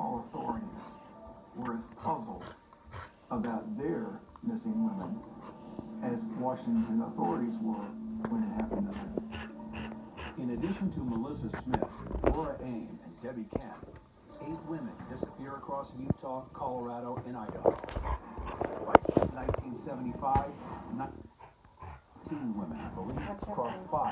Utah authorities were as puzzled about their missing women as Washington authorities were when it happened to them. In addition to Melissa Smith, Laura Aim, and Debbie Kemp, 8 women disappear across Utah, Colorado, and Idaho. Like 1975, 2 women, I believe, across 5